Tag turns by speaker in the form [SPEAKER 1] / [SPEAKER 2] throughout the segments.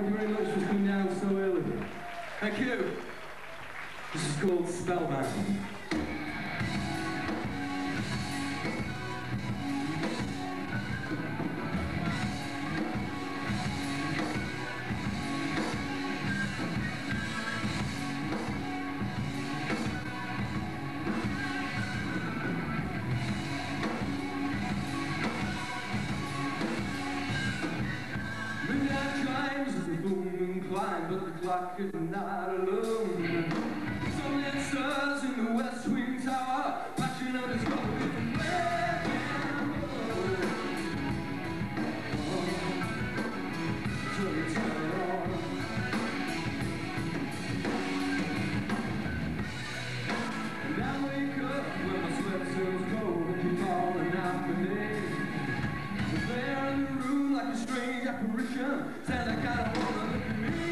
[SPEAKER 1] Thank you very much for coming down so early. Thank you. This is called Spellbound. But the clock is not alone. Sunlit stars in the West Wing Tower, watching on this road with red and gold. So you turn it on. And I wake up when my sweat turns cold and keep falling out the day. But there in the room like a strange apparition, said I gotta wanna look at me.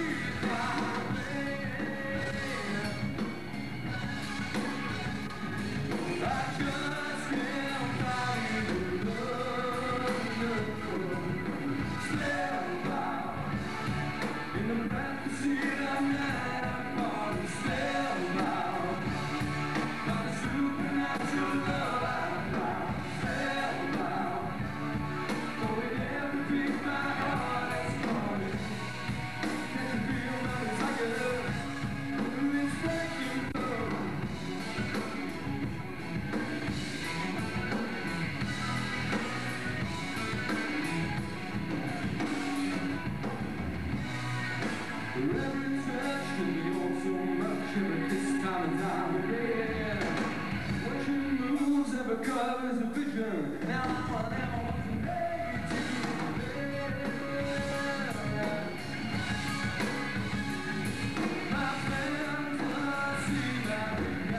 [SPEAKER 1] Covers the vision. Now I want to make it my fantasy, my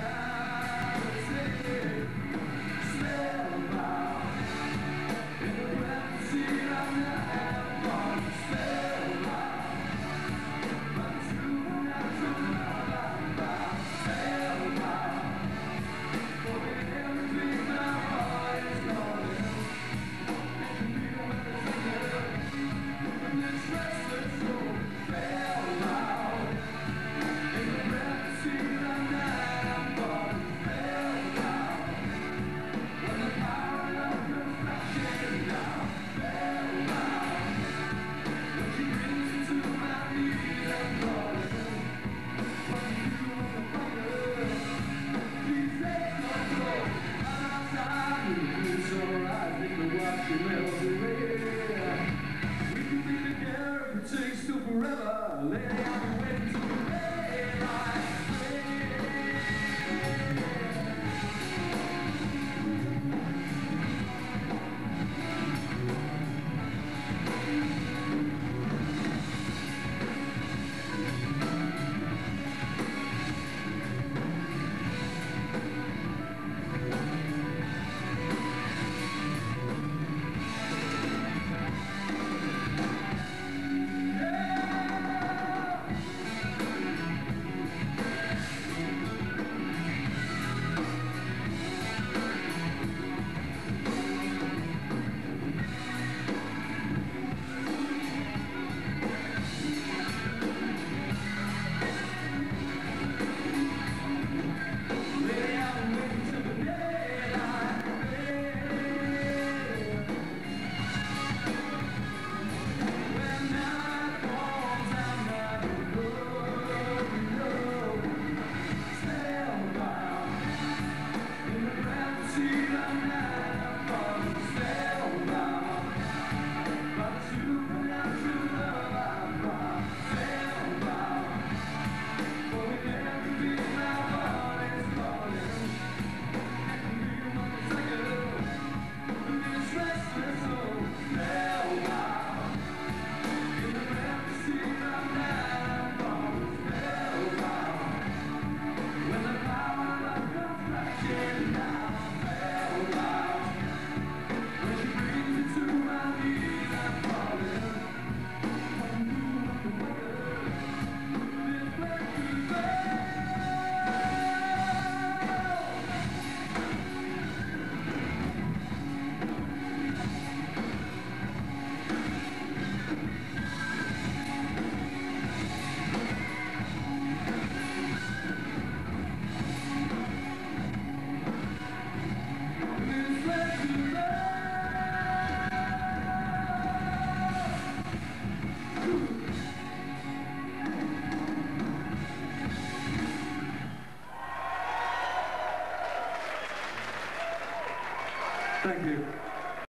[SPEAKER 1] reality. Spellbound in the breath, see I'm not spellbound. My true natural love, spellbound. For everything my heart is calling. It can be when it's here. When this restless soul spellbound in the breath, see I'm not spellbound. When the power of perfection now spellbound. When she brings me to my knees and calling. What you do on the fire, please take control. I'm outside, it's alright, we can watch you melt away. We can be together if it takes till forever. Lady, I've been waiting till the daylight.
[SPEAKER 2] Thank you.